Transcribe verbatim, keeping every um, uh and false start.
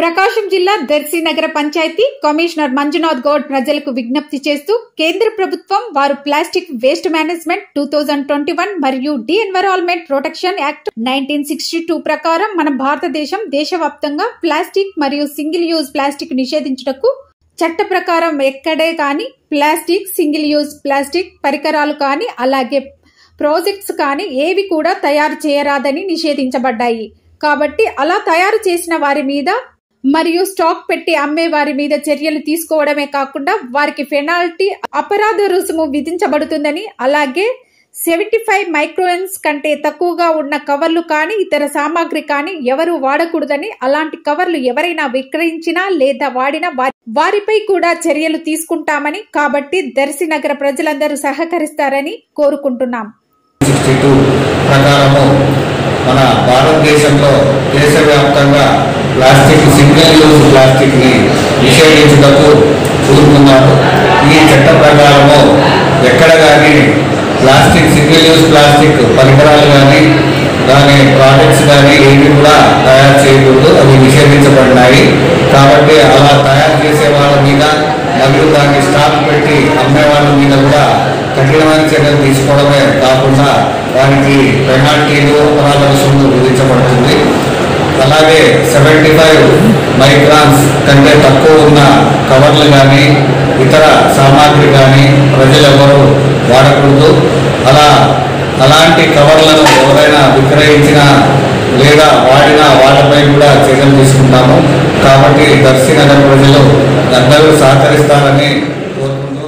ప్రకాశం జిల్లా దర్శి నగర పంచాయతీ కమిషనర్ మంజునాథ్ గౌడ్ ప్రజలకు విజ్ఞప్తి చేస్తూ కేంద్ర ప్రభుత్వం వారు plastic waste management two thousand twenty one మరియు the environment protection act nineteen sixty two ప్రకారం మన భారతదేశం దేశవ్యాప్తంగా ప్లాస్టిక్ మరియు సింగిల్ యూజ్ ప్లాస్టిక్ నిషేధించుటకు చట్ట ప్రకారం ఎక్కడే కానీ ప్లాస్టిక్ సింగిల్ యూజ్ ప్లాస్టిక్ పరికరాలు కానీ అలాగే ప్రాజెక్ట్స్ కానీ ఏవి కూడా తయారు చేయరాదని నిషేధించబడ్డాయి. కాబట్టి అలా తయారు చేసిన వారి మీద మరియు స్టాక్ పెట్టి అమ్మే వారి మీద చర్యలు తీసుకోవడమే కాకుండా వారికి పెనాల్టీ అపరాధ రుసుము విధించబడుతుందని, అలాగే సెవెంటీ ఫైవ్ మైక్రోన్స్ కంటే తక్కువగా ఉన్న కవర్లు కానీ ఇతర సామాగ్రి కానీ ఎవరు వాడకూడదని, అలాంటి కవర్లు ఎవరైనా విక్రయించినా లేదా వాడినా వారిపై కూడా చర్యలు తీసుకుంటామని, కాబట్టి దర్శి నగర ప్రజలందరూ సహకరిస్తారని కోరుకుంటున్నాం. మన భారతదేశంలో దేశవ్యాప్తంగా ప్లాస్టిక్ సింగిల్ యూజ్ ప్లాస్టిక్ ని నిషేధించుటకు కోరుకున్నారు. ఈ చట్ట ప్రకారము ఎక్కడ కానీ ప్లాస్టిక్ సింగిల్ యూజ్ ప్లాస్టిక్ పరికరాలు కానీ దాని ప్రాడక్ట్స్ కానీ ఏవి కూడా తయారు చేయకూడదు, అవి నిషేధించబడినాయి. కాబట్టి అలా తయారు చేసే వాళ్ళ మీద మరియు దాన్ని స్టాక్ పెట్టి అమ్మే వాళ్ళ మీద కూడా కఠినమైన చర్యలు తీసుకోవడమే కాకుండా వారికి పెనాల్టీలు అపరాధ రుసుములు విధించబడుతుంది. అలాగే సెవెంటీ ఫైవ్ మైక్రాన్స్ కంటే తక్కువ ఉన్న కవర్లు కానీ ఇతర సామాగ్రి కానీ ప్రజలెవరూ వాడకూడదు. అలా అలాంటి కవర్లను ఎవరైనా విక్రయించినా లేదా వాడినా వాళ్ళపై కూడా చర్యలు తీసుకుంటాము. కాబట్టి దర్శి నగర ప్రజలు అందరూ సహకరిస్తారని కోరుకుంటున్నాను.